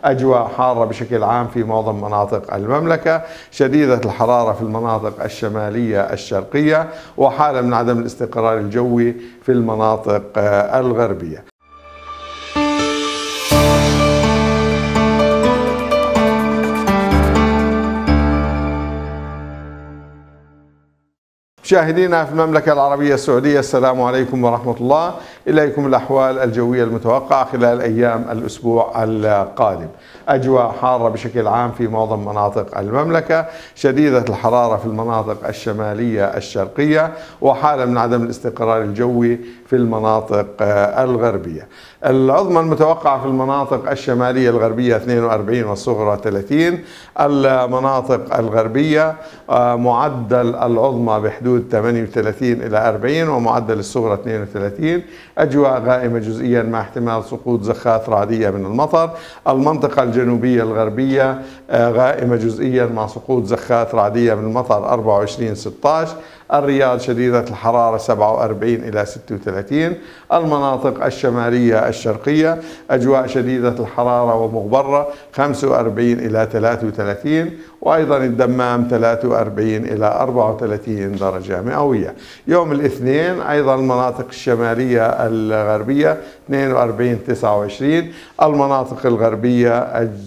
أجواء حارة بشكل عام في معظم مناطق المملكة، شديدة الحرارة في المناطق الشمالية الشرقية، وحالة من عدم الاستقرار الجوي في المناطق الغربية. مشاهدينا في المملكة العربية السعودية، السلام عليكم ورحمة الله. إليكم الأحوال الجوية المتوقعة خلال أيام الأسبوع القادم. أجواء حارة بشكل عام في معظم مناطق المملكة، شديدة الحرارة في المناطق الشمالية الشرقية، وحالة من عدم الاستقرار الجوي في المناطق الغربية. العظمى المتوقعة في المناطق الشمالية الغربية 42 والصغرى 30. المناطق الغربية معدل العظمى بحدود 38 إلى 40 ومعدل الصغرى 32. أجواء غائمة جزئيا مع احتمال سقوط زخات رعدية من المطر. المنطقة الجنوبية الغربية غائمة جزئيا مع سقوط زخات رعدية من المطر 24 16. الرياض شديدة الحرارة 47 إلى 36. المناطق الشمالية الشرقية أجواء شديدة الحرارة ومغبرة 45 إلى 33، وأيضا الدمام 43 إلى 34 درجة مئوية. يوم الاثنين أيضا المناطق الشمالية الغربية 42 29. المناطق الغربية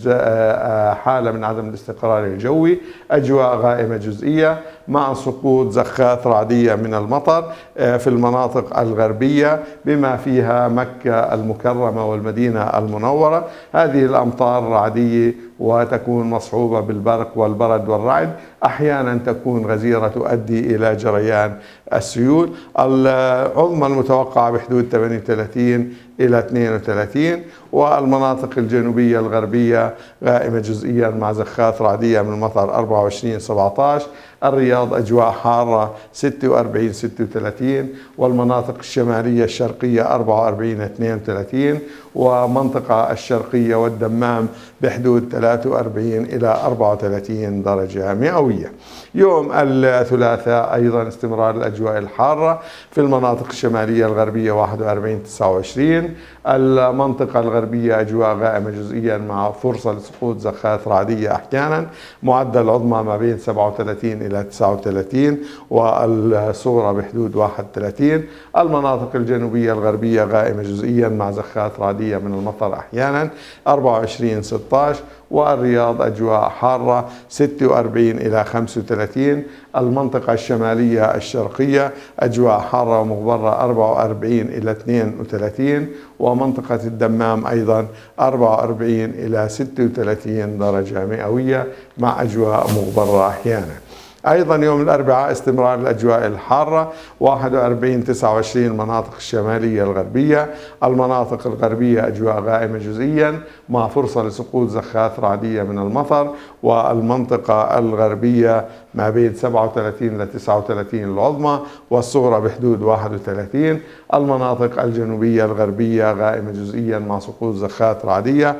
حالة من عدم الاستقرار الجوي، أجواء غائمة جزئية مع سقوط زخات رعدية من المطر في المناطق الغربية بما فيها مكة المكرمة والمدينة المنورة. هذه الأمطار رعدية وتكون مصحوبة بالبرق والبرد والرعد، أحيانا تكون غزيرة تؤدي إلى جريان السيول. العظمى المتوقعة بحدود 38 إلى 32. والمناطق الجنوبية الغربية غائمة جزئيا مع زخات رعدية من المطر 24 17. الرياض أجواء حارة 46 36. والمناطق الشمالية الشرقية 44 32. ومنطقة الشرقية والدمام بحدود 43 إلى 34 درجة مئوية. يوم الثلاثاء أيضا استمرار الأجواء الحارة في المناطق الشمالية الغربية 41 29. المنطقة الغربية أجواء غائمة جزئيا مع فرصة لسقوط زخات رعدية أحيانا، معدل العظمى ما بين 37 إلى 39 والصغرى بحدود 31. المناطق الجنوبية الغربية غائمة جزئيا مع زخات رعدية من المطر أحيانا 24 16. والرياض أجواء حارة 46 إلى 35. المنطقة الشمالية الشرقية أجواء حارة ومغبرة 44 إلى 32. ومنطقة الدمام أيضا 44 إلى 36 درجة مئوية مع أجواء مغبرة أحيانا. أيضا يوم الأربعاء استمرار الأجواء الحارة 41 29. المناطق الشمالية الغربية. المناطق الغربية أجواء غائمة جزئيا مع فرصة لسقوط زخات رعدية من المطر. والمنطقة الغربية ما بين 37 إلى 39 العظمى والصغرى بحدود 31. المناطق الجنوبية الغربية غائمة جزئيا مع سقوط زخات رعدية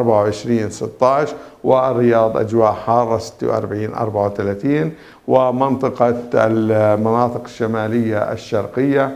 24 16. والرياض أجواء حارة 46 34. ومنطقة المناطق الشمالية الشرقية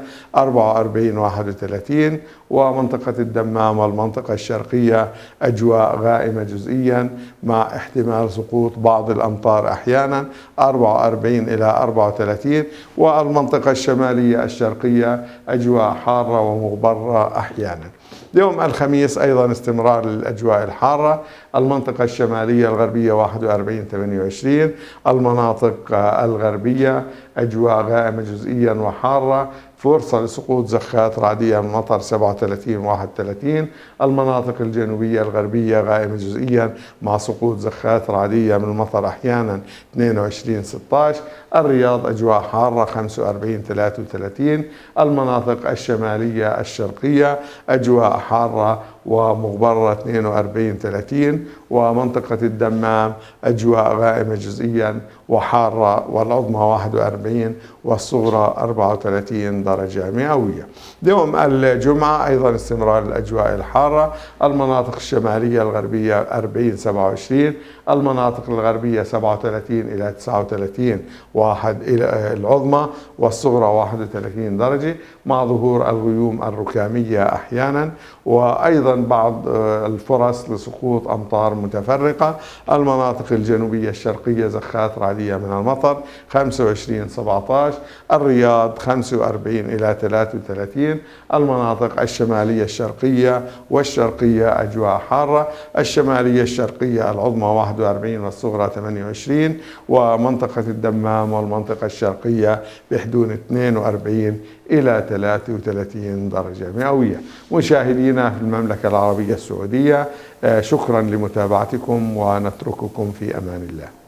44 31. ومنطقة الدمام والمنطقة الشرقية أجواء غائمة جزئيا مع احتمال سقوط بعض الأمطار أحيانا 44 إلى 34. والمنطقة الشمالية الشرقية أجواء حارة ومغبرة أحيانا. يوم الخميس أيضا استمرار للأجواء الحارة. المنطقة الشمالية الغربية 41 28. المناطق الغربية أجواء غائمة جزئيا وحارة، فرصة لسقوط زخات رعدية من المطر 37 31. المناطق الجنوبية الغربية غائمة جزئيا مع سقوط زخات رعدية من المطر أحيانا 22 16. الرياض أجواء حارة 45 33. المناطق الشمالية الشرقية أجواء حارة ومغبرة 42 30. ومنطقة الدمام أجواء غائمة جزئيا وحارة والعظمى 41 والصغرى 34 درجة مئوية. يوم الجمعة أيضا استمرار الأجواء الحارة. المناطق الشمالية الغربية 40 27. المناطق الغربية 37 إلى 39 واحد إلى العظمى والصغرى 31 درجة مع ظهور الغيوم الركامية أحيانا. وأيضا أيضا بعض الفرص لسقوط أمطار متفرقة. المناطق الجنوبية الشرقية زخات رعدية من المطر 25-17. الرياض 45-33. المناطق الشمالية الشرقية والشرقية أجواء حارة. الشمالية الشرقية العظمى 41 والصغرى 28. ومنطقة الدمام والمنطقة الشرقية بحدود 42-33 درجة مئوية. مشاهدينا في المملكة العربية السعودية، شكرا لمتابعتكم ونترككم في أمان الله.